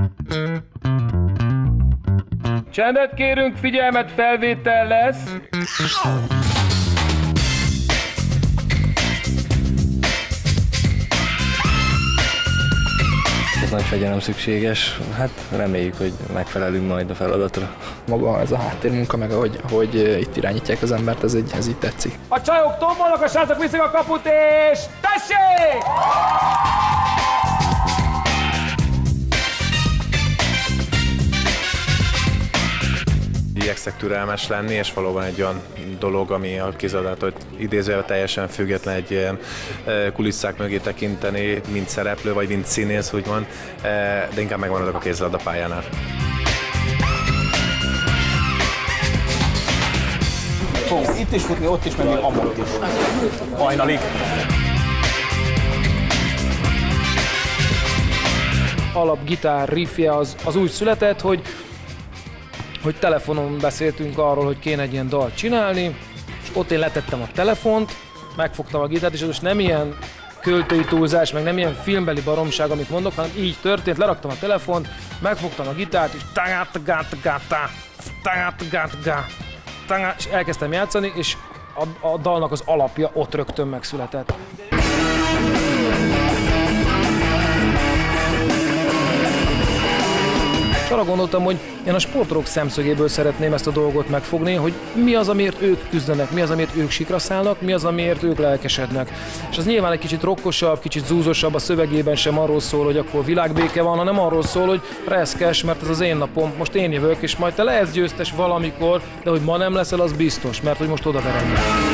Csendet kérünk, figyelmet, felvétel lesz. Ez nagy fegyelem szükséges, hát reméljük, hogy megfelelünk majd a feladatra. Maga ez a háttérmunka, meg ahogy itt irányítják az embert, ez így tetszik. A csajok tombolnak, a srácok viszik a kaput, és tessék! Igyekszek türelmes lenni, és valóban egy olyan dolog, ami a kézilabdától idézőjelben teljesen független, egy ilyen kulisszák mögé tekinteni, mint szereplő, vagy mint színész, úgymond, de inkább megmaradok a kézilabdapályánál. Fogsz itt is futni, ott is, meg még amott is. Hajnalig. Alapgitár riffje az úgy született, hogy telefonon beszéltünk arról, hogy kéne egy ilyen dalt csinálni, és ott én letettem a telefont, megfogtam a gitárt, és ez most nem ilyen költői túlzás, meg nem ilyen filmbeli baromság, amit mondok, hanem így történt, leraktam a telefont, megfogtam a gitárt, és elkezdtem játszani, és a dalnak az alapja ott rögtön megszületett. És arra gondoltam, hogy én a sportrock szemszögéből szeretném ezt a dolgot megfogni, hogy mi az, amiért ők küzdenek, mi az, amiért ők sikra szállnak, mi az, amiért ők lelkesednek. És az nyilván egy kicsit rockosabb, kicsit zúzosabb, a szövegében sem arról szól, hogy akkor világbéke van, hanem arról szól, hogy reszkes, mert ez az én napom, most én jövök, és majd te lehetsz győztes valamikor, de hogy ma nem leszel, az biztos, mert hogy most odaverem.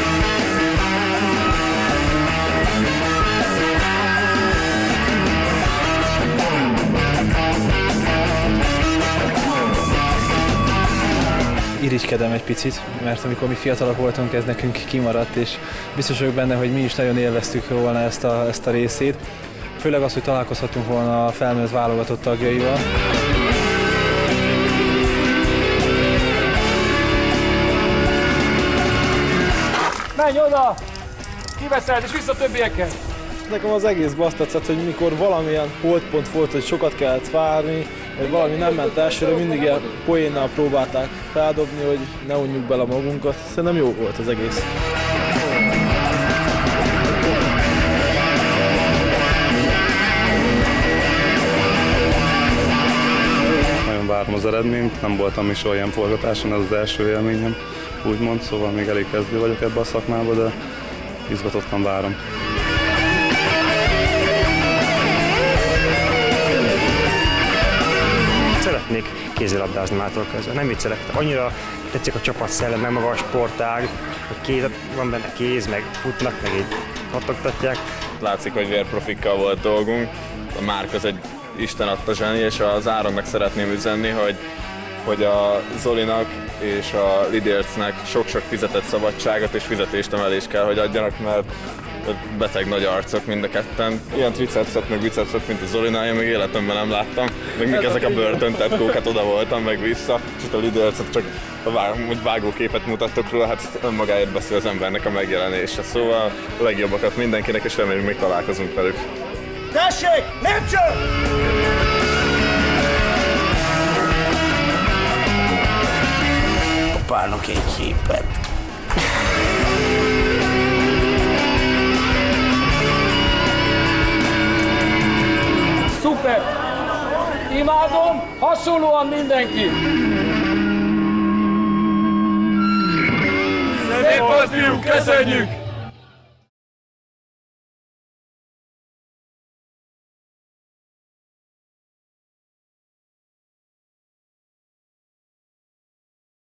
Irigykedem egy picit, mert amikor mi fiatalok voltunk, ez nekünk kimaradt, és biztos vagyok benne, hogy mi is nagyon élveztük volna ezt a részét. Főleg az, hogy találkozhatunk volna a felnőtt válogatott tagjaival. Menj oda! Kiveszed, és vissza a többiekkel! Nekem az egész azt tetszett, hogy mikor valamilyen holdpont volt, hogy sokat kellett várni, vagy valami nem ment elsőre, mindig ilyen poénnal próbálták feldobni, hogy ne unjuk bele magunkat. Szerintem jó volt az egész. Nagyon várom az eredményt, nem voltam is olyan forgatáson, ez az első élményem, úgymond, szóval még elég kezdő vagyok ebbe a szakmába, de izgatottan várom. Szeretnék kézilabdázni mától kezdve, nem viccelek. Annyira tetszik a csapatszellem, meg maga a sportág, hogy van benne kéz, meg futnak, meg így kattogtatják. Látszik, hogy vérprofikkal volt dolgunk. A Márk az egy Isten adta zseni, és az Áronnak szeretném üzenni, hogy a Zolinak és a Lidércnek sok-sok fizetett szabadságot és fizetéstemelést kell, hogy adjanak, mert beteg nagy arcok mind a ketten. Ilyen tricepszet meg bicepszet, mint a Zolinál, én még életemben nem láttam. Meg még ezek a börtöntetkók, oda voltam, meg vissza. És itt a Lidércet csak vágóképet mutattok róla, hát önmagáért beszél az embernek a megjelenése. Szóval a legjobbakat mindenkinek, és reméljük még találkozunk velük. Tessék, lépcső! Kapálnak egy képet. Szuper! Imádom, hasonlóan mindenki! Szép volt, fiúk, köszönjük!